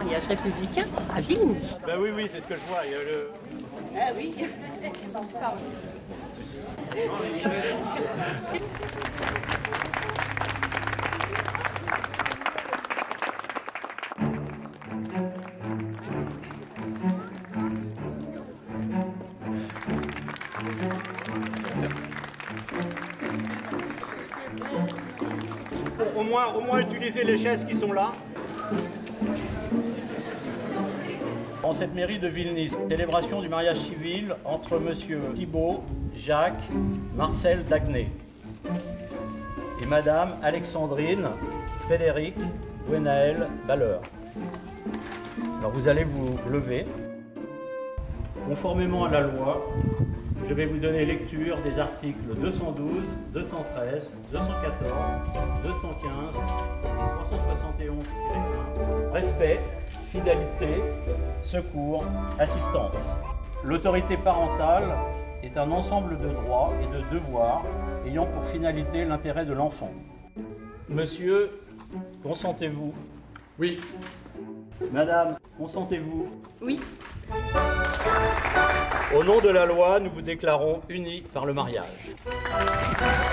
mariage républicain à Vigny. Ben oui, oui, c'est ce que je vois. Il y a le... Ah oui. Pour au moins utiliser les chaises qui sont là. En cette mairie de Vilnius, célébration du mariage civil entre monsieur Thibault, Jacques, Marcel Dagné et madame Alexandrine Frédéric Gwenaël Balleur. Alors vous allez vous lever. Conformément à la loi, je vais vous donner lecture des articles 212, 213, 214, 215 et 371-1. Respect, fidélité, secours, assistance. L'autorité parentale est un ensemble de droits et de devoirs ayant pour finalité l'intérêt de l'enfant. Monsieur, consentez-vous? Oui. Madame, consentez-vous? Oui. Au nom de la loi, nous vous déclarons unis par le mariage.